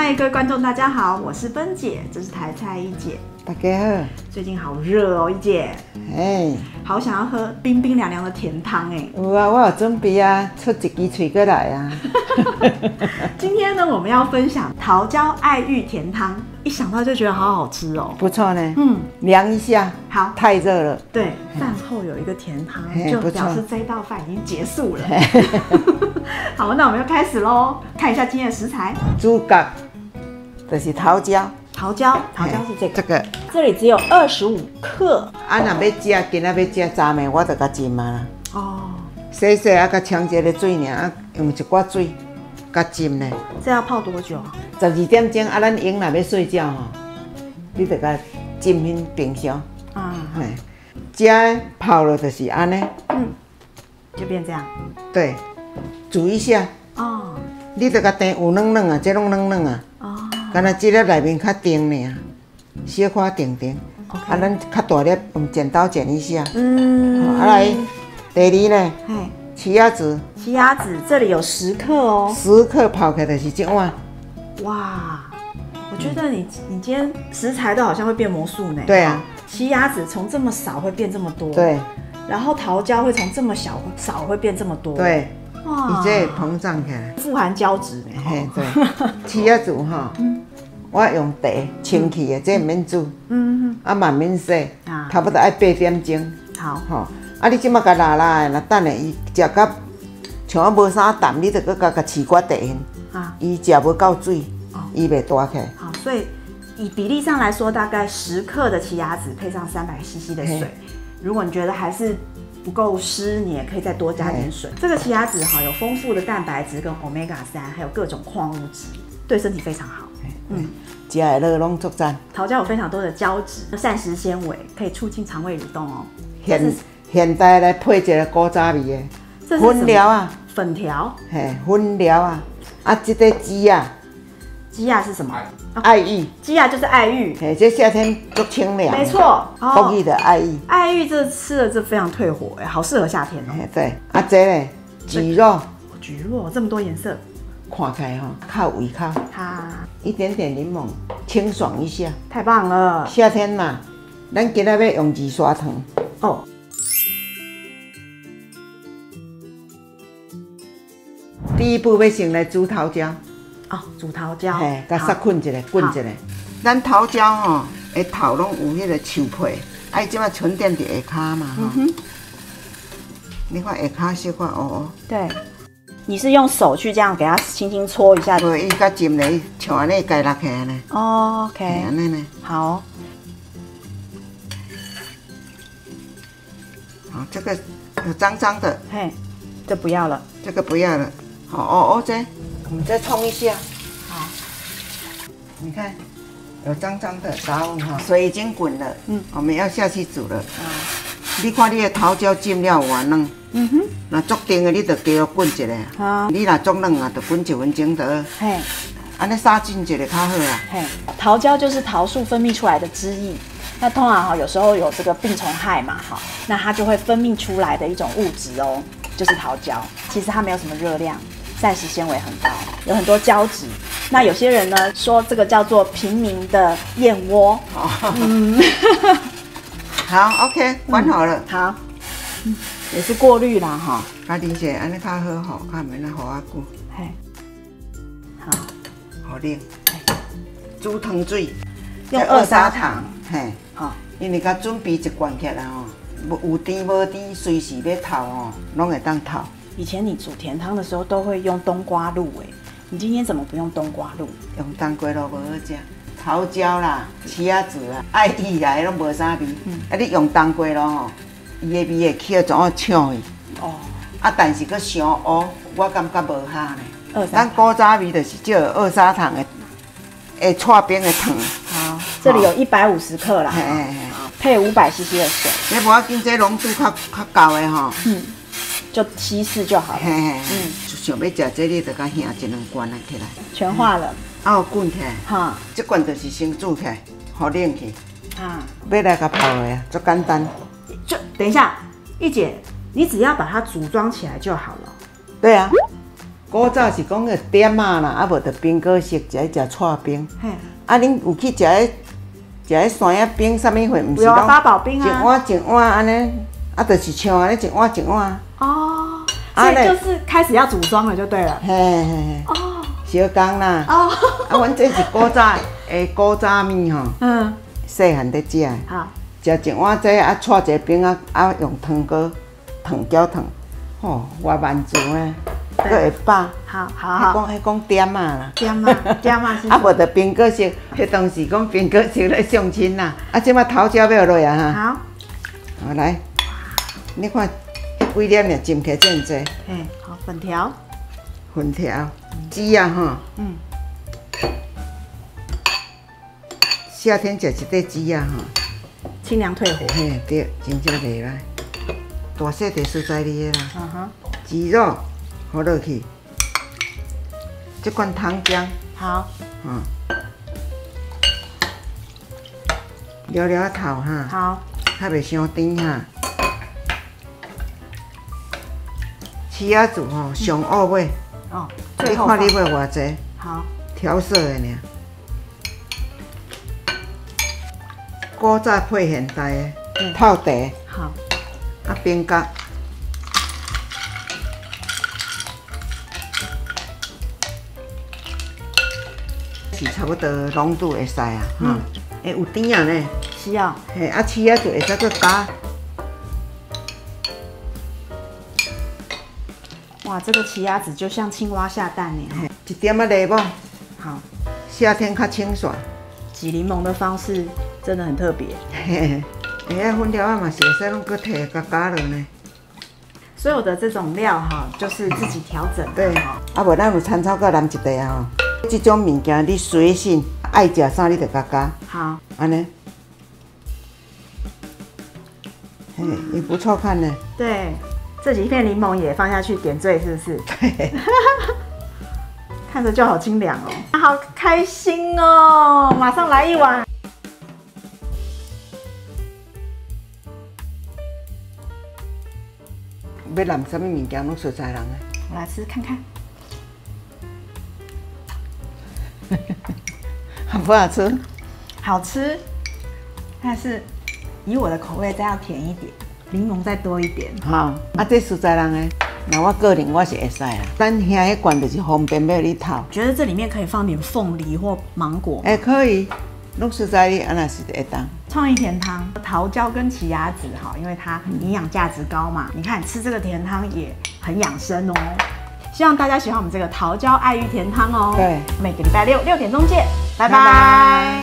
嗨，各位观众，大家好，我是芬姐，这是台菜一姐。 大家好。 最近好热哦，一姐。 哎， 好想要喝冰冰凉凉的甜汤哎。 有啊，我有准备啊，出一支嘴过来啊。 今天呢，我们要分享桃胶爱玉甜汤，一想到就觉得好好吃哦。 不错呢。凉一下。 好。 太热了。 对，饭后有一个甜汤，就表示这道饭已经结束了。好，那我们要开始喽。看一下今天的食材。 主角就是桃胶。 桃胶是这个。 这个。 这里只有25克。 啊，若要食，今仔要食早暝，我就甲浸啊啦。 哦。 洗洗啊，甲冲一个水尔，啊，用一寡水，甲浸咧。 这要泡多久 ？12点钟啊，咱婴若要睡觉吼，你就甲浸进冰箱。嘿，食泡了就是安尼。 就变这样。 对，煮一下。哦。你就甲定有软软啊，这拢软软啊。哦。干那这粒内面较甜尔，小可甜甜。啊，咱较大粒用剪刀剪一下。啊来，第二呢，奇亚籽。 奇亚籽这里有10克哦。 10克泡起来就是一碗。 哇，我觉得你今天食材都好像会变魔术呢。 对啊。 奇亚籽从这么少会变这么多。 对。然后桃胶会从这么少会变这么多。 对。哇。伊这膨胀起来。 富含胶质呢。 嘿，对。奇亚籽哈。我用茶清气的，这唔免煮，啊慢慢洗，差不多要8点钟。 好， 吼，啊你即马甲拉拉的，若等下伊食到像啊无啥淡，你就搁甲饲寡茶因，伊食无够水，伊袂大起来。 好，所以以比例上来说，大概10克的奇亚籽配上300cc 的水。如果你觉得还是不够湿，你也可以再多加点水。这个奇亚籽哈有丰富的蛋白质跟 Omega-3，还有各种矿物质，对身体非常好。 食的乐拢足赞。 桃胶有非常多的胶质、膳食纤维，可以促进肠胃蠕动哦。 现代来配一个古早味的粉条啊， 粉条， 嘿，粉条啊，啊，这个鸡啊， 鸡啊是什么？ 爱玉， 鸡啊就是爱玉， 嘿，这夏天足清凉。 没错， 国语的爱玉， 爱玉这吃了这非常退火哎，好适合夏天哦。 对，啊，这嘞，蒟蒻， 蒟蒻这么多颜色。 看起来较胃口，一点点柠檬，清爽一下， 太棒了。 夏天嘛，咱今仔要用二砂糖哦。第一步要先来煮桃胶， 煮桃胶， 嘿，甲杀捆一下，滚一下。咱桃胶吼，的头拢有迄个树皮，伊即马沉淀伫下骹嘛吼。你看下骹小可乌乌。对。 你是用手去这样给它轻轻搓一下？ 对，伊甲浸咧，像安尼解落起来呢。 OK。 安尼呢。好。好，这个有脏脏的。 嘿，这不要了。 这个不要了。好，这我们再冲一下。好。你看，有脏脏的杂物哈，水已经滚了。我们要下去煮了。你看你的桃胶浸了有偌软？若足甜的，你就加滚一下。你若足软啊，就滚1分钟就好。嘿，安尼杀菌一下较好啦。嘿， 桃胶就是桃树分泌出来的汁液。那通常有时候有这个病虫害嘛，那它就会分泌出来的一种物质哦，就是桃胶。其实它没有什么热量，膳食纤维很高，有很多胶质。那有些人呢说这个叫做平民的燕窝。 好 ，OK， 关好了。 好。也是过滤啦哈， 家己者安尼较好吼，较免那好啊久。嘿，好，好冷。煮汤水， 用2砂糖。 嘿，好，因为甲准备一罐起来吼，有甜无甜，随时要透吼，拢会当透。 以前你煮甜汤的时候都会用冬瓜露哎，你今天怎么不用冬瓜露？ 用冬瓜露无好食。桃胶啦、奇亚籽啦、爱玉啦，拢无啥味。啊，你用冬瓜露吼。伊的味会起怎啊呛伊？啊，但是佫伤乌，我感觉无合呢。咱古早味就是少2砂糖的搓冰的糖。 好，这里有150克啦，配500cc 的水。 你无要紧，这浓度较高的吼。 就稀释就好了。 想要食这，你就甲下1、2罐来起来。 全化了。 有滚起来。哈，这罐就是先煮起来，好冷去。要来甲泡的啊，足简单。 就等一下，一姐，你只要把它组装起来就好了。 对啊， 古早是讲个点啊啦，啊无着冰果色，食去食串冰。 嘿， 啊，恁有去食迄山野冰，啥物货？毋是有啊， 拢八宝冰啊。 一碗安尼，啊，就是像安尼一碗一碗。 哦，所以就是开始要组装了，就对了。 嘿嘿嘿。哦。小工啦。哦。啊，阮这是古早的古早面吼。嗯。细汉在食。好。食一碗这啊，串一个冰啊，用汤锅搅烫，吼，外万足呢，佫会饱。 好好好。 迄讲点啊啦。 点啊是。 啊，无着冰果色，迄当时讲冰果色咧相亲啦。啊，即摆头椒要落啊哈。 好。 好来，你看，迄几粒尔浸起真济。 嘿，好，粉条。 粉条，鸡啊吼。嗯。夏天食一块鸡啊吼。 清凉退火。 嘿，对，真正袂歹。大细地蔬菜哩个啦。嗯哼。鸡肉放落去，这罐汤浆。好。嗯。撩撩头哈。好。较袂伤甜哈。柿仔煮吼上奥尾。哦。你看你要偌济？好。调色的尔。古早配现代的泡茶。好。啊，冰角。是差不多浓度会使啊，哈。会有甜啊呢。是啊。嘿，啊，柿仔就会使搁加。 哇，这个奇亚籽就像青蛙下蛋呢。 一点仔柠檬。好。夏天较清爽。 挤柠檬的方式真的很特别。 嘿，遐粉条啊嘛是会使拢搁摕加落呢。 所有的这种料哈，就是自己调整。 对。啊，无咱有参照到南一地啊吼。这种物件你随性，爱食啥你就加。好。安尼。嘿，也不错看呢。 对，这几片柠檬也放下去点缀，是不是？ 对。 看着就好清凉哦，好开心哦！马上来一碗。 要揽什么物件拢熟在人啊？ 我来吃看看。 好不好吃？ 好吃，但是以我的口味再要甜一点，柠檬再多一点。 好，啊，这熟在人诶。那我个人我是会使啦，咱遐迄罐就是方便要你套。 觉得这里面可以放点凤梨或芒果。 哎，可以，拢实在哩，安那是会当。 创意甜汤，桃胶跟奇亚籽哈，因为它营养价值高嘛，你看吃这个甜汤也很养生哦。希望大家喜欢我们这个桃胶爱玉甜汤哦。 对， 每个礼拜六6点钟见，拜拜。